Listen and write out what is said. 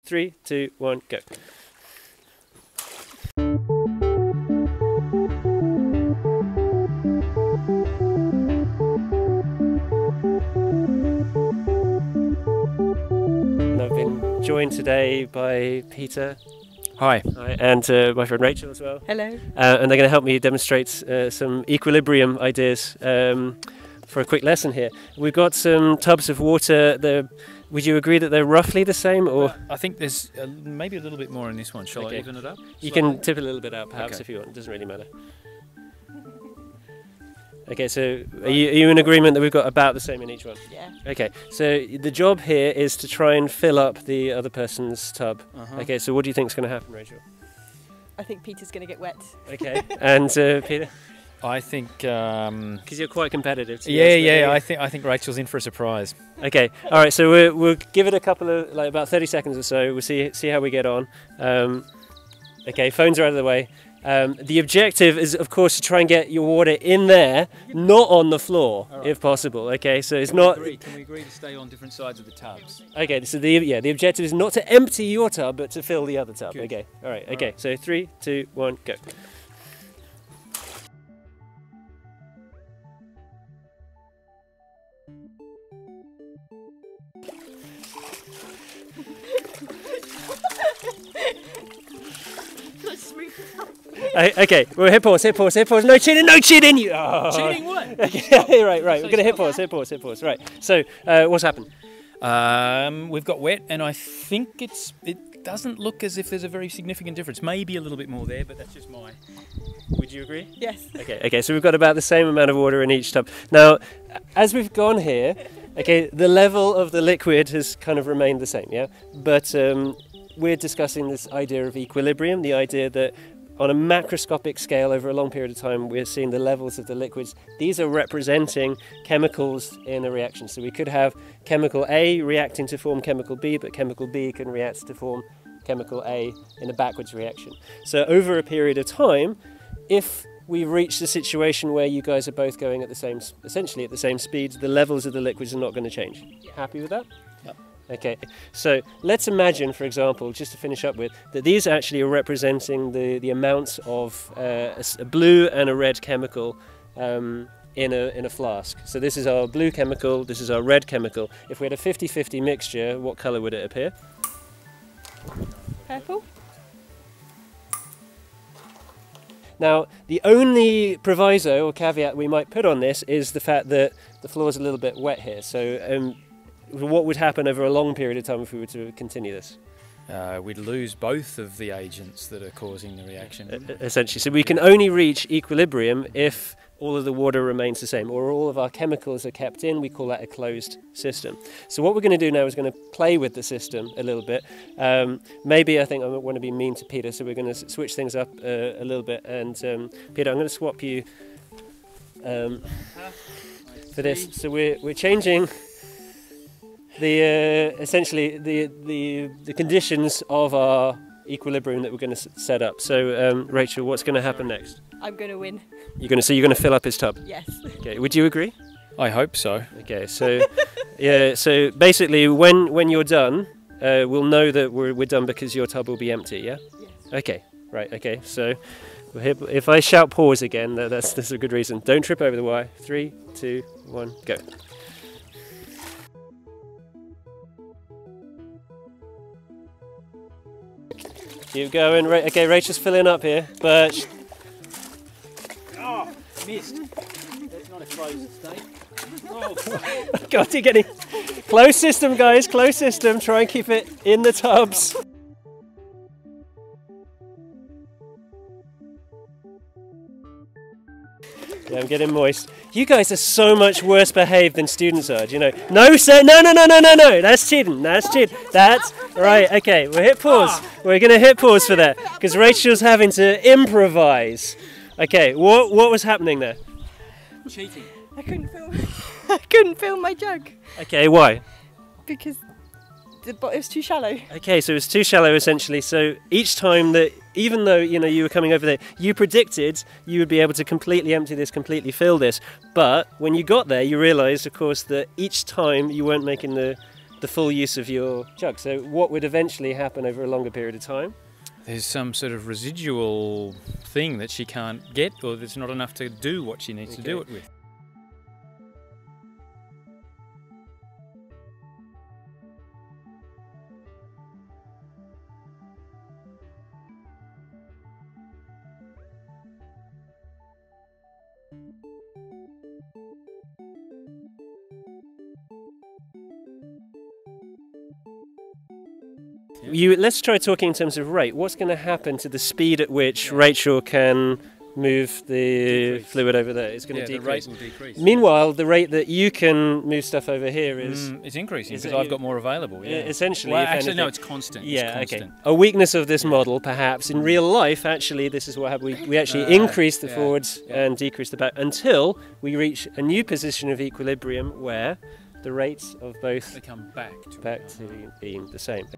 3, 2, 1, go. And I've been joined today by Peter. Hi. Hi, and my friend Rachel as well. Hello. And they're going to help me demonstrate some equilibrium ideas for a quick lesson here. We've got some tubs of water. Would you agree that they're roughly the same, or? I think there's maybe a little bit more in this one. Shall I even it up? You can tip it a little bit out, perhaps, Okay. if you want. It doesn't really matter. Okay, so are you in agreement that we've got about the same in each one? Yeah. Okay, so the job here is to try and fill up the other person's tub. Okay, so what do you think is going to happen, Rachel? I think Peter's going to get wet. Okay, and Peter? I think. Because you're quite competitive. Yeah. I think Rachel's in for a surprise. Okay, all right. So we'll give it a couple of about 30 seconds or so. We'll see how we get on. Okay, phones are out of the way. The objective is, of course, to try and get your water in there, not on the floor, if possible. Okay, so it's not. Can we agree to stay on different sides of the tubs? Okay, so the objective is not to empty your tub, but to fill the other tub. Good. Okay, all right. Okay, so 3, 2, 1, go. Okay, we'll hit pause. No cheating, you. Oh. Cheating what? Okay, right. We're gonna hit pause. Right. So, what's happened? We've got wet, and I think it doesn't look as if there's a very significant difference. Maybe a little bit more there, but that's just my. Would you agree? Yes. Okay. So we've got about the same amount of water in each tub. Now, as we've gone here, okay, the level of the liquid has kind of remained the same, yeah. But we're discussing this idea of equilibrium, the idea that on a macroscopic scale over a long period of time we're seeing the levels of the liquids. These are representing chemicals in a reaction. So we could have chemical A reacting to form chemical B, but chemical B can react to form chemical A in a backwards reaction. So over a period of time, if we reach the situation where you guys are both going at essentially at the same speed, the levels of the liquids are not going to change. Happy with that? Yep. Okay, so let's imagine, for example, just to finish up with, that these actually are representing the amounts of a blue and a red chemical in a flask. So this is our blue chemical, this is our red chemical. If we had a 50-50 mixture, what colour would it appear? Purple? Now, the only proviso or caveat we might put on this is the fact that the floor is a little bit wet here. So what would happen over a long period of time if we were to continue this? We'd lose both of the agents that are causing the reaction. Essentially. So we can only reach equilibrium if all of the water remains the same, or all of our chemicals are kept in. We call that a closed system. So what we're going to do now is going to play with the system a little bit. Maybe I think I want to be mean to Peter, so we're going to switch things up a little bit. And Peter, I'm going to swap you for this. So we're changing essentially the conditions of our equilibrium that we're going to set up. So Rachel, what's going to happen next? I'm going to win. You're going to fill up his tub. Yes. Okay. Would you agree? I hope so. Okay. So yeah. So basically, when you're done, we'll know that we're done because your tub will be empty. Yeah. Yes. Okay. Right. Okay. So if I shout pause again, that's a good reason. Don't trip over the wire. 3, 2, 1, go. Keep going. Okay, Rachel's filling up here, but Missed. That's not a closed state. Oh. God, you're getting closed system, guys. Closed system. Try and keep it in the tubs. Yeah, I'm getting moist. You guys are so much worse behaved than students are, do you know? No, sir, no, that's cheating, that's right, okay, we'll hit pause. We're going to hit pause for that, because Rachel's having to improvise. Okay, what was happening there? Cheating. I couldn't fill my jug Okay, why? because it was too shallow. Okay, so it's too shallow essentially. So each time that, even though you were coming over there, you predicted you would be able to completely empty this, completely fill this. But when you got there, you realised, of course, that each time you weren't making the the full use of your jug. So what would eventually happen over a longer period of time? There's some sort of residual thing that she can't get, or there's not enough to do what she needs to do it with. Let's try talking in terms of rate. What's going to happen to the speed at which Rachel can move the fluid over there? It's going to decrease. The rate will decrease. Meanwhile, the rate that you can move stuff over here is... it's increasing because I've got more available. Yeah. Essentially, well, if actually, anything, no, it's constant. Yeah, it's constant. okay. A weakness of this model, perhaps, in real life, actually, this is what happened. We actually increase the forwards and decrease the back until we reach a new position of equilibrium where the rates of both they come back to being the same.